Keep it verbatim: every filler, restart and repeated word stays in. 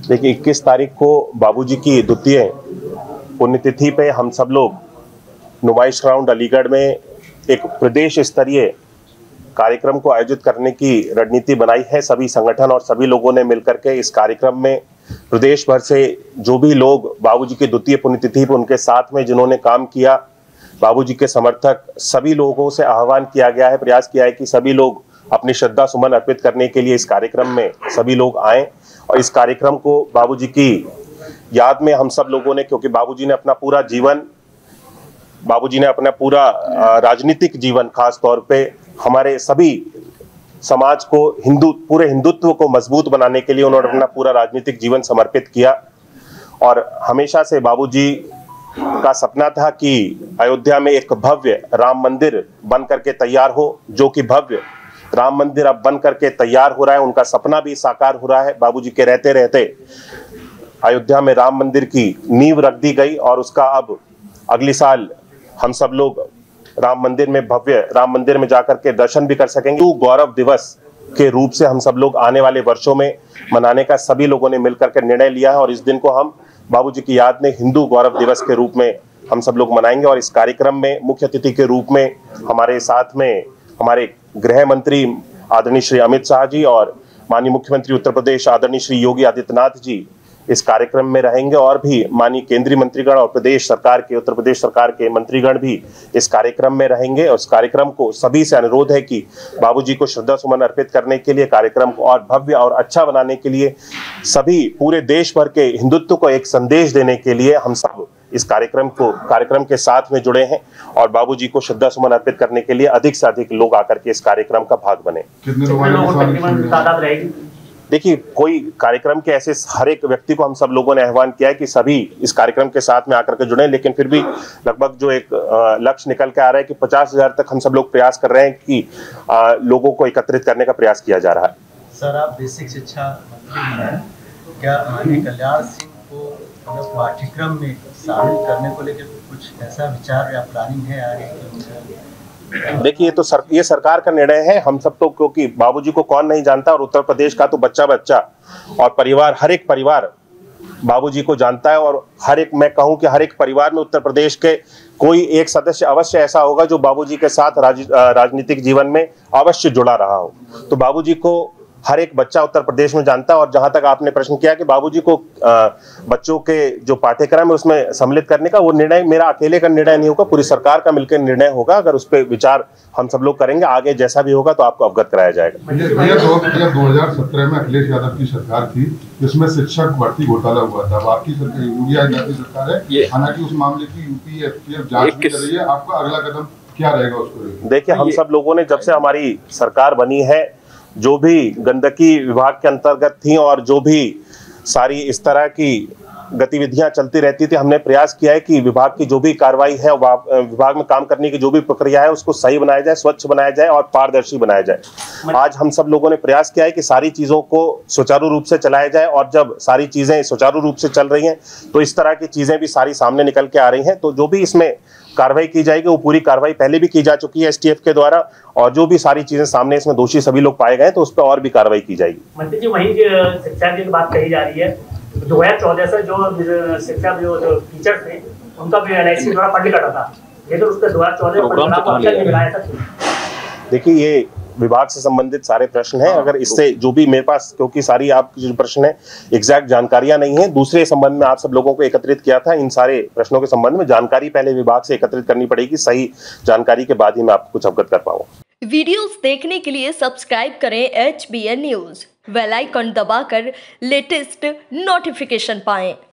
देखिए, इक्कीस तारीख को बाबूजी की द्वितीय पुण्यतिथि पे हम सब लोग नुमाइश ग्राउंड अलीगढ़ में एक प्रदेश स्तरीय कार्यक्रम को आयोजित करने की रणनीति बनाई है। सभी संगठन और सभी लोगों ने मिलकर के इस कार्यक्रम में प्रदेश भर से जो भी लोग बाबूजी की द्वितीय पुण्यतिथि पर उनके साथ में जिन्होंने काम किया, बाबूजी के समर्थक, सभी लोगों से आह्वान किया गया है, प्रयास किया है कि सभी लोग अपनी श्रद्धा सुमन अर्पित करने के लिए इस कार्यक्रम में सभी लोग आएं। और इस कार्यक्रम को बाबूजी की याद में हम सब लोगों ने, क्योंकि बाबूजी ने अपना पूरा जीवन, बाबूजी ने अपना पूरा राजनीतिक जीवन खास तौर पे हमारे सभी समाज को, हिंदू पूरे हिंदुत्व को मजबूत बनाने के लिए उन्होंने अपना पूरा राजनीतिक जीवन समर्पित किया। और हमेशा से बाबूजी का सपना था कि अयोध्या में एक भव्य राम मंदिर बन करके तैयार हो, जो कि भव्य राम मंदिर अब बन करके तैयार हो रहा है। उनका सपना भी साकार हो रहा है। बाबूजी के रहते रहते अयोध्या में राम मंदिर की नींव रख दी गई और उसका अब अगले साल हम सब लोग राम मंदिर में, भव्य राम मंदिर में जाकर के दर्शन भी कर सकेंगे। गौरव दिवस के रूप से हम सब लोग आने वाले वर्षों में मनाने का सभी लोगों ने मिलकर के निर्णय लिया है और इस दिन को हम बाबूजी की याद में हिंदू गौरव दिवस के रूप में हम सब लोग मनाएंगे। और इस कार्यक्रम में मुख्य अतिथि के रूप में हमारे साथ में हमारे गृह मंत्री आदरणीय श्री अमित शाह जी और माननीय मुख्यमंत्री उत्तर प्रदेश आदरणीय श्री योगी आदित्यनाथ जी इस कार्यक्रम में रहेंगे और भी माननीय केंद्रीय मंत्रीगण और प्रदेश सरकार के, उत्तर प्रदेश सरकार के मंत्रीगण भी इस कार्यक्रम में रहेंगे। और इस कार्यक्रम को सभी से अनुरोध है कि बाबूजी को श्रद्धा सुमन अर्पित करने के लिए, कार्यक्रम को और भव्य और अच्छा बनाने के लिए, सभी पूरे देश भर के हिंदुत्व को एक संदेश देने के लिए हम सब इस कार्यक्रम को कार्यक्रम के साथ में जुड़े हैं और बाबूजी को श्रद्धा सुमन अर्पित करने के लिए अधिक से अधिक लोग आकर के इस कार्यक्रम का भाग बने। कितने लोगों तादाद रहेगी? देखिए, कोई कार्यक्रम के ऐसे हर एक व्यक्ति को हम सब लोगों ने आह्वान किया है कि सभी इस कार्यक्रम के साथ में आकर के जुड़े, लेकिन फिर भी लगभग जो एक लक्ष्य निकल के आ रहा है कि पचास हजार तक हम सब लोग प्रयास कर रहे हैं कि आ, लोगों को एकत्रित करने का प्रयास किया जा रहा है। सर, आप बेसिक शिक्षा मंत्री हैं, क्या माननीय कल्याण सिंह को पाठ्यक्रम में शामिल करने को लेकर कुछ ऐसा विचार या प्लानिंग है आगे? देखिए, ये तो सर, ये सरकार का निर्णय है। हम सब तो, क्योंकि बाबूजी को कौन नहीं जानता और उत्तर प्रदेश का तो बच्चा बच्चा और परिवार, हर एक परिवार बाबूजी को जानता है और हर एक, मैं कहूं कि हर एक परिवार में उत्तर प्रदेश के कोई एक सदस्य अवश्य ऐसा होगा जो बाबूजी के साथ राज, राजनीतिक जीवन में अवश्य जुड़ा रहा हो। तो बाबूजी को हर एक बच्चा उत्तर प्रदेश में जानता है। और जहां तक आपने प्रश्न किया कि बाबूजी को आ, बच्चों के जो पाठ्यक्रम है उसमें सम्मिलित करने का, वो निर्णय मेरा अकेले का निर्णय नहीं होगा, पूरी सरकार का मिलकर निर्णय होगा। अगर उस पर विचार हम सब लोग करेंगे, आगे जैसा भी होगा तो आपको अवगत कराया जाएगा। दो हजार सत्रह में अखिलेश यादव की सरकार थी, जिसमें शिक्षक भर्ती घोटाला हुआ था। आपकी योगी आदित्यनाथ की सरकार है, हालांकि उस मामले की यूपी एफटीएफ जांच भी कर रही है। आपका अगला कदम क्या रहेगा उसको? देखिए, हम सब लोगों ने, जब से हमारी सरकार बनी है, जो भी गंदगी विभाग के अंतर्गत थी और जो भी सारी इस तरह की गतिविधियां चलती रहती थी, हमने प्रयास किया है कि विभाग की जो भी कार्रवाई है, विभाग में काम करने की जो भी प्रक्रिया है, उसको सही बनाया जाए, स्वच्छ बनाया जाए और पारदर्शी बनाया जाए। आज हम सब लोगों ने प्रयास किया है कि सारी चीजों को सुचारू रूप से चलाया जाए और जब सारी चीजें सुचारू रूप से चल रही हैं तो इस तरह की चीजें भी सारी सामने निकल के आ रही हैं। तो जो भी इसमें कार्रवाई की जाएगी, वो पूरी कार्रवाई पहले भी की जा चुकी है एसटीएफ के द्वारा, और जो भी सारी चीजें सामने इसमें दोषी सभी लोग पाए गए तो उस पर और भी कार्रवाई की जाएगी। मंत्री जी, वही शिक्षा की बात कही जा रही है, दो हजार चौदह से जो शिक्षा जो टीचर थे उनका भी एलआईसी द्वारा फंड कटा था, लेकिन उसके दो हजार चौदह। देखिए, ये विभाग से संबंधित सारे प्रश्न हैं। अगर इससे जो भी मेरे पास, क्योंकि सारी आपकी जो प्रश्न है एग्जैक्ट जानकारियां नहीं है, दूसरे संबंध में आप सब लोगों को एकत्रित किया था, इन सारे प्रश्नों के संबंध में जानकारी पहले विभाग से एकत्रित करनी पड़ेगी। सही जानकारी के बाद ही मैं आपको कुछ अवगत कर पाऊंगा। वीडियोस देखने के लिए सब्सक्राइब करें H B N news, bell icon दबाकर लेटेस्ट नोटिफिकेशन पाएं।